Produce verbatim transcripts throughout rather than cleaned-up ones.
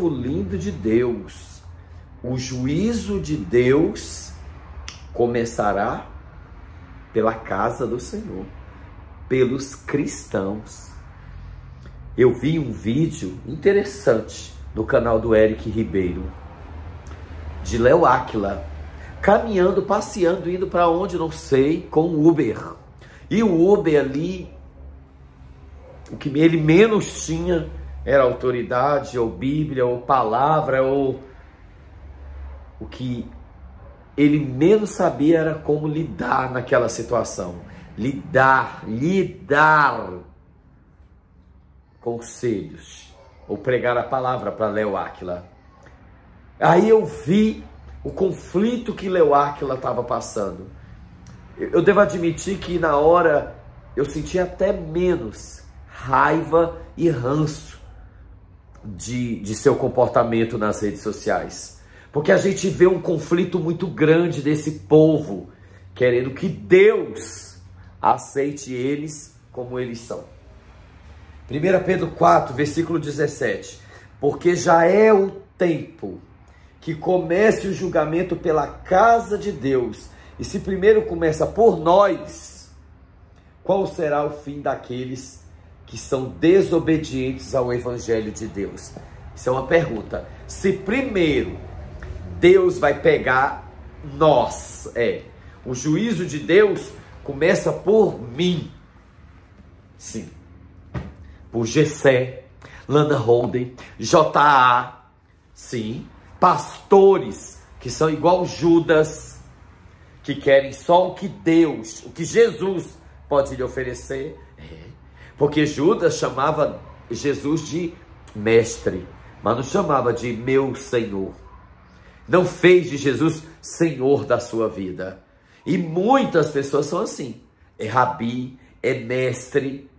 lindo de Deus. O juízo de Deus começará pela casa do Senhor, pelos cristãos. Eu vi um vídeo interessante no canal do Eric Ribeiro, de Léo Áquila, caminhando, passeando, indo para onde não sei, com o Uber. E o Uber ali, o que ele menos tinha era autoridade, ou Bíblia, ou palavra, ou o que ele menos sabia era como lidar naquela situação. Lidar, lidar, conselhos, ou pregar a palavra para Léo Áquila. Aí eu vi o conflito que Léo Áquila estava passando. Eu devo admitir que na hora eu senti até menos raiva e ranço de, de seu comportamento nas redes sociais. Porque a gente vê um conflito muito grande desse povo, querendo que Deus aceite eles como eles são. primeira Pedro quatro, versículo dezessete. Porque já é o tempo que comece o julgamento pela casa de Deus. E se primeiro começa por nós, qual será o fim daqueles que são desobedientes ao Evangelho de Deus? Isso é uma pergunta. Se primeiro Deus vai pegar nós, é, o juízo de Deus começa por mim. Sim. Por Gessé, Lana Holden, J A, sim, pastores que são igual Judas, que querem só o que Deus, o que Jesus pode lhe oferecer. É. Porque Judas chamava Jesus de mestre, mas não chamava de meu Senhor. Não fez de Jesus Senhor da sua vida. E muitas pessoas são assim. É rabi, é mestre,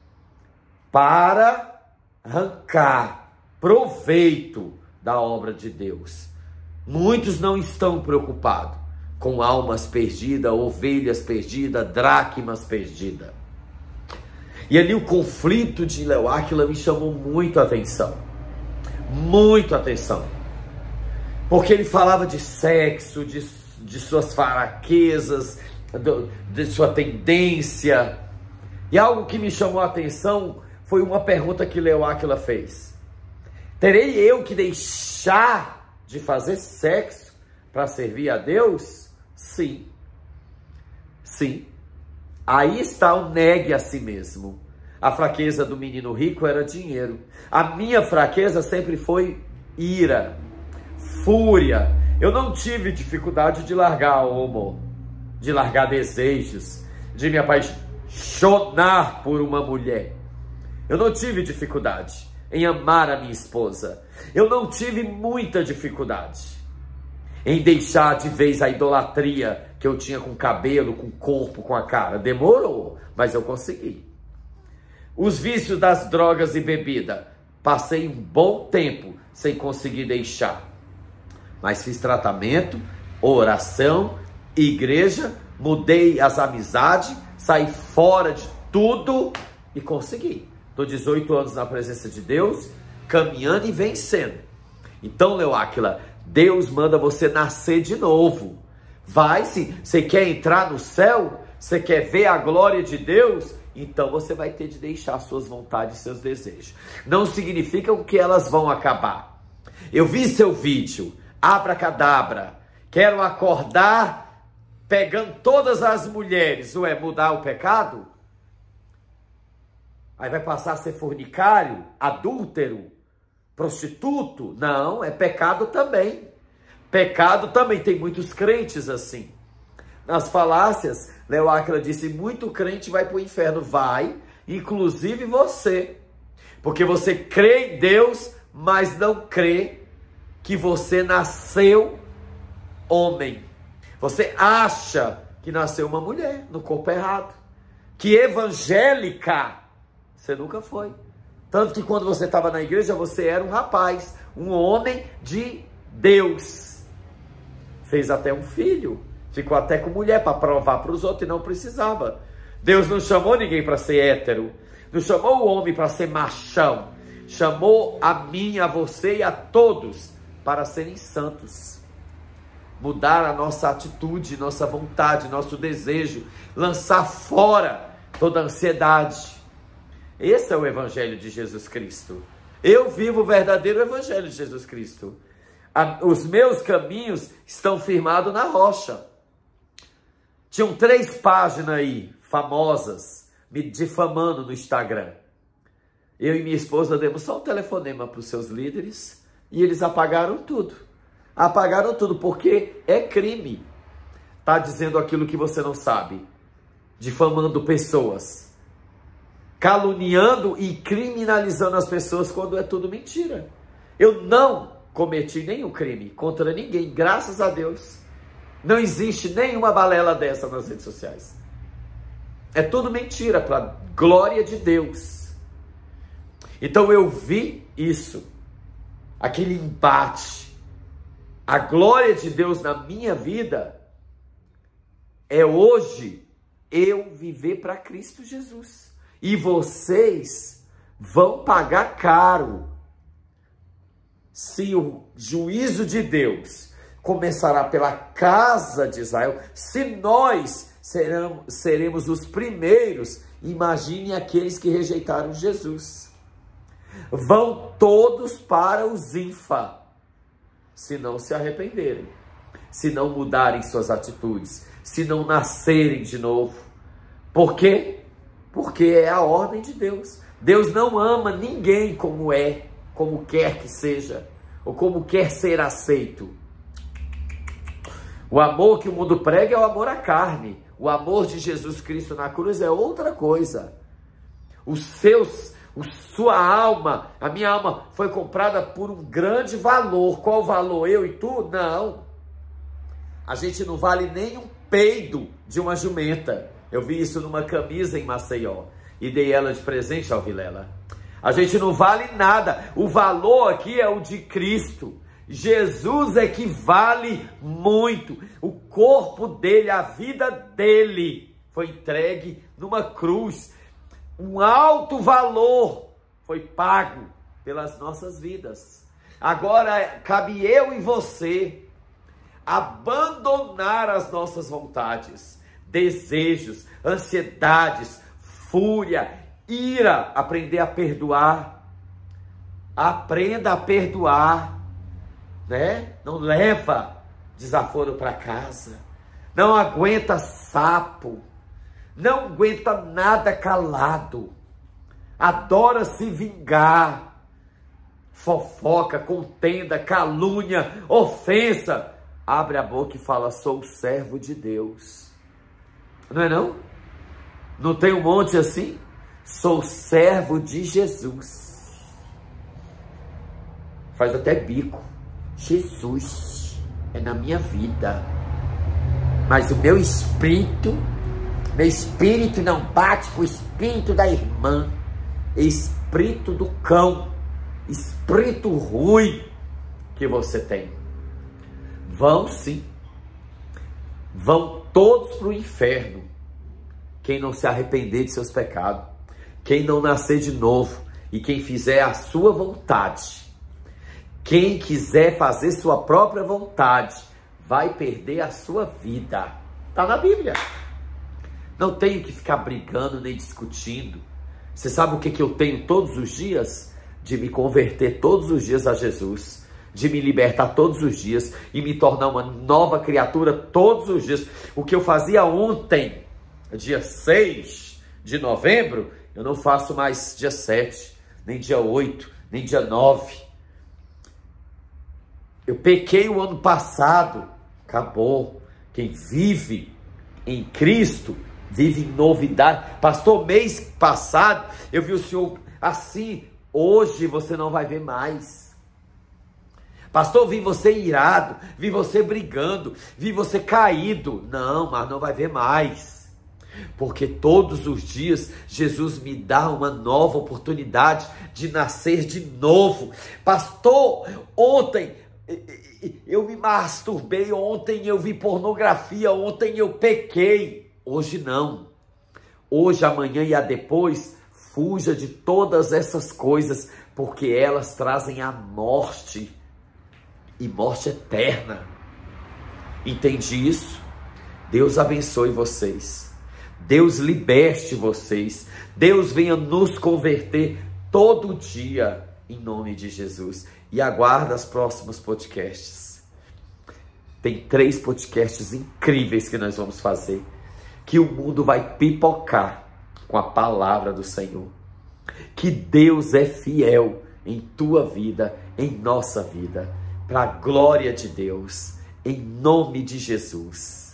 para arrancar proveito da obra de Deus. Muitos não estão preocupados com almas perdidas, ovelhas perdidas, dracmas perdidas. E ali o conflito de Léo Áquila me chamou muito a atenção. Muito atenção. Porque ele falava de sexo, de, de suas fraquezas, de, de sua tendência. E algo que me chamou a atenção foi uma pergunta que Léo Áquila fez. Terei eu que deixar de fazer sexo para servir a Deus? Sim. Sim. Aí está o negue a si mesmo. A fraqueza do menino rico era dinheiro. A minha fraqueza sempre foi ira, fúria. Eu não tive dificuldade de largar homo, de largar desejos, de me apaixonar por uma mulher. Eu não tive dificuldade em amar a minha esposa. Eu não tive muita dificuldade em deixar de vez a idolatria que eu tinha com o cabelo, com o corpo, com a cara. Demorou, mas eu consegui. Os vícios das drogas e bebida, passei um bom tempo sem conseguir deixar. Mas fiz tratamento, oração, igreja, mudei as amizades, saí fora de tudo e consegui. Estou dezoito anos na presença de Deus, caminhando e vencendo. Então, Léo Áquila, Deus manda você nascer de novo. Vai sim. Você quer entrar no céu? Você quer ver a glória de Deus? Então você vai ter de deixar suas vontades e seus desejos. Não significa que elas vão acabar. Eu vi seu vídeo, abracadabra. Quero acordar pegando todas as mulheres. Ué, mudar o pecado? Aí vai passar a ser fornicário, adúltero, prostituto? Não, é pecado também. Pecado também, tem muitos crentes assim. Nas falácias, Léo Áquila disse, muito crente vai para o inferno. Vai, inclusive você. Porque você crê em Deus, mas não crê que você nasceu homem. Você acha que nasceu uma mulher no corpo errado. Que evangélica você nunca foi. Tanto que quando você estava na igreja, você era um rapaz, um homem de Deus. Fez até um filho. Ficou até com mulher para provar para os outros e não precisava. Deus não chamou ninguém para ser hétero. Não chamou o homem para ser machão. chamou a mim, a você e a todos para serem santos. Mudar a nossa atitude, nossa vontade, nosso desejo, lançar fora toda a ansiedade. Esse é o Evangelho de Jesus Cristo. Eu vivo o verdadeiro Evangelho de Jesus Cristo. Os meus caminhos estão firmados na rocha. Tinham três páginas aí, famosas, me difamando no Instagram. Eu e minha esposa demos só um telefonema para os seus líderes e eles apagaram tudo. Apagaram tudo porque é crime. Tá dizendo aquilo que você não sabe. Difamando pessoas. Caluniando e criminalizando as pessoas quando é tudo mentira. Eu não cometi nenhum crime contra ninguém, graças a Deus. Não existe nenhuma balela dessa nas redes sociais. É tudo mentira para a glória de Deus. Então eu vi isso, aquele embate. A glória de Deus na minha vida é hoje eu viver para Cristo Jesus. E vocês vão pagar caro se o juízo de Deus começará pela casa de Israel. Se nós serão, seremos os primeiros, imagine aqueles que rejeitaram Jesus. Vão todos para o Zinfa, se não se arrependerem, se não mudarem suas atitudes, se não nascerem de novo. Por quê? Porque é a ordem de Deus. Deus não ama ninguém como é, como quer que seja, ou como quer ser aceito. O amor que o mundo prega é o amor à carne. O amor de Jesus Cristo na cruz é outra coisa. Os seus, o sua alma, a minha alma foi comprada por um grande valor. Qual valor? Eu e tu? Não. A gente não vale nem um peido de uma jumenta. Eu vi isso numa camisa em Maceió e dei ela de presente ao Vilela. A gente não vale nada. O valor aqui é o de Cristo. Jesus é que vale muito. O corpo dele, a vida dele foi entregue numa cruz. Um alto valor foi pago pelas nossas vidas. Agora cabe eu e você abandonar as nossas vontades, desejos, ansiedades, fúria, ira, aprender a perdoar. Aprenda a perdoar, né? Não leva desaforo para casa. Não aguenta sapo. Não aguenta nada calado. Adora se vingar. Fofoca, contenda, calúnia, ofensa. Abre a boca e fala: sou servo de Deus. Não é não? Não tem um monte assim? Sou servo de Jesus. Faz até bico. Jesus é na minha vida. Mas o meu espírito, meu espírito não bate com o espírito da irmã. Espírito do cão. Espírito ruim que você tem. Vão sim. Vão todos para o inferno. Quem não se arrepender de seus pecados. Quem não nascer de novo. E quem fizer a sua vontade. Quem quiser fazer sua própria vontade. Vai perder a sua vida. Está na Bíblia. Não tenho que ficar brigando nem discutindo. Você sabe o que, que eu tenho todos os dias? De me converter todos os dias a Jesus. De me libertar todos os dias e me tornar uma nova criatura todos os dias. O que eu fazia ontem, dia seis de novembro, eu não faço mais dia sete, nem dia oito, nem dia nove. Eu pequei o ano passado, acabou. Quem vive em Cristo, vive em novidade. Pastor, mês passado, eu vi o senhor assim, hoje você não vai ver mais. Pastor, vi você irado, vi você brigando, vi você caído. Não, mas não vai ver mais. Porque todos os dias Jesus me dá uma nova oportunidade de nascer de novo. Pastor, ontem eu me masturbei, ontem eu vi pornografia, ontem eu pequei. Hoje não. Hoje, amanhã e a depois, Fuja de todas essas coisas, porque elas trazem a morte, e morte eterna. Entende isso? Deus abençoe vocês. Deus liberte vocês. Deus venha nos converter todo dia, em nome de Jesus. E aguarda os próximos podcasts. Tem três podcasts incríveis que nós vamos fazer, que o mundo vai pipocar com a palavra do Senhor. Que Deus é fiel em tua vida, em nossa vida, para a glória de Deus, em nome de Jesus.